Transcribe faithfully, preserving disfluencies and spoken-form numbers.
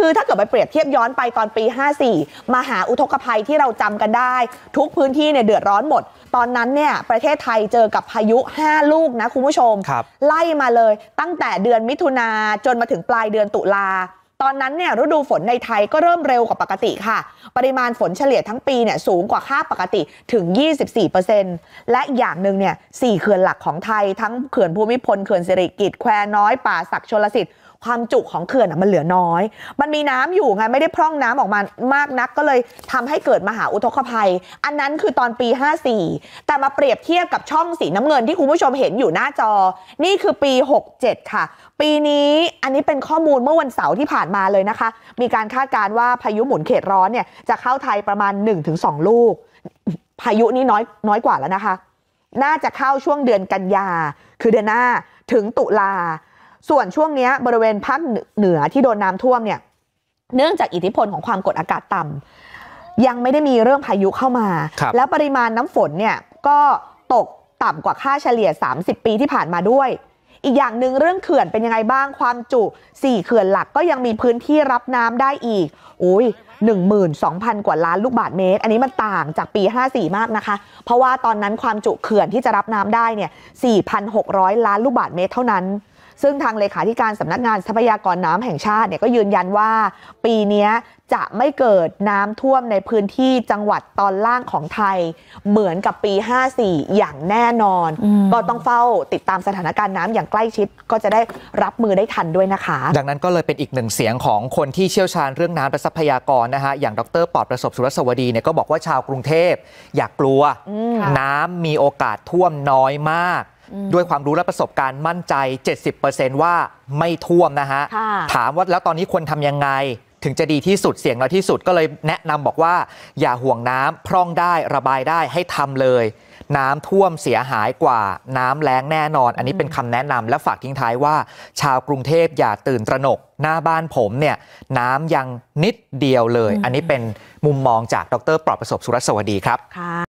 คือถ้าเกิดไปเปรียบเทียบย้อนไปตอนปีห้าสี่มหาอุทกภัยที่เราจำกันได้ทุกพื้นที่เนี่ยเดือดร้อนหมดตอนนั้นเนี่ยประเทศไทยเจอกับพายุห้าลูกนะคุณผู้ชมไล่มาเลยตั้งแต่เดือนมิถุนาจนมาถึงปลายเดือนตุลาตอนนั้นเนี่ยฤดูฝนในไทยก็เริ่มเร็วกว่าปกติค่ะปริมาณฝนเฉลี่ยทั้งปีเนี่ยสูงกว่าค่าปกติถึง ยี่สิบสี่เปอร์เซ็นต์ และอย่างหนึ่งเนี่ยสี่เขื่อนหลักของไทยทั้งเขื่อนภูมิพลเขื่อนสิริกิติ์แควน้อยป่าสักชลสิทธิ์ความจุของเขื่อนมันเหลือน้อยมันมีน้ำอยู่ไงไม่ได้พร่องน้ำออกมามากนักก็เลยทำให้เกิดมหาอุทกภัยอันนั้นคือตอนปีห้าสี่แต่มาเปรียบเทียบกับช่องสีน้ำเงินที่คุณผู้ชมเห็นอยู่หน้าจอนี่คือปีหกเจ็ดค่ะปีนี้อันนี้เป็นข้อมูลเมื่อวันเสาร์ที่ผ่านมาเลยนะคะมีการคาดการณ์ว่าพายุหมุนเขตร้อนเนี่ยจะเข้าไทยประมาณ หนึ่งถึงสอง ลูกพายุนี้น้อยน้อยกว่าแล้วนะคะน่าจะเข้าช่วงเดือนกันยาคือเดือนหน้าถึงตุลาส่วนช่วงนี้บริเวณภาคเหนือที่โดนน้ำท่วมเนี่ยเนื่องจากอิทธิพลของความกดอากาศต่ำยังไม่ได้มีเรื่องพายุเข้ามาแล้วปริมาณน้ำฝนเนี่ยก็ตกต่ำกว่าค่าเฉลี่ยสามสิบปีที่ผ่านมาด้วยอีกอย่างหนึ่งเรื่องเขื่อนเป็นยังไงบ้างความจุสี่เขื่อนหลักก็ยังมีพื้นที่รับน้ำได้อีกโอ้ย หนึ่งหมื่นสองพัน กว่าล้านลูกบาศก์เมตรอันนี้มันต่างจากปีห้าสี่มากนะคะเพราะว่าตอนนั้นความจุเขื่อนที่จะรับน้ำได้เนี่ย สี่พันหกร้อย ล้านลูกบาศก์เมตรเท่านั้นซึ่งทางเลขาธิการสำนักงานทรัพยากรน้ำแห่งชาติเนี่ยก็ยืนยันว่าปีนี้จะไม่เกิดน้ำท่วมในพื้นที่จังหวัดตอนล่างของไทยเหมือนกับปีห้าสี่อย่างแน่นอนก็ต้องเฝ้าติดตามสถานการณ์น้ำอย่างใกล้ชิดก็จะได้รับมือได้ทันด้วยนะคะดังนั้นก็เลยเป็นอีกหนึ่งเสียงของคนที่เชี่ยวชาญเรื่องน้ำและทรัพยากรนะฮะอย่างดร.ปลอดประสบสุรสวดีเนี่ยก็บอกว่าชาวกรุงเทพอย่ากลัวน้ำมีโอกาสท่วมน้อยมากด้วยความรู้และประสบการณ์มั่นใจ เจ็ดสิบเปอร์เซ็นต์ ว่าไม่ท่วมนะฮะถามว่าแล้วตอนนี้ควรทำยังไงถึงจะดีที่สุดเสี่ยงน้อยที่สุดก็เลยแนะนำบอกว่าอย่าห่วงน้ำพร่องได้ระบายได้ให้ทำเลยน้ำท่วมเสียหายกว่าน้ำแล้งแน่นอนอันนี้เป็นคำแนะนำและฝากทิ้งท้ายว่าชาวกรุงเทพอย่าตื่นตระหนกหน้าบ้านผมเนี่ยน้ำยังนิดเดียวเลยอันนี้เป็นมุมมองจากดร.ปลอดประสบสุรสวดีครับ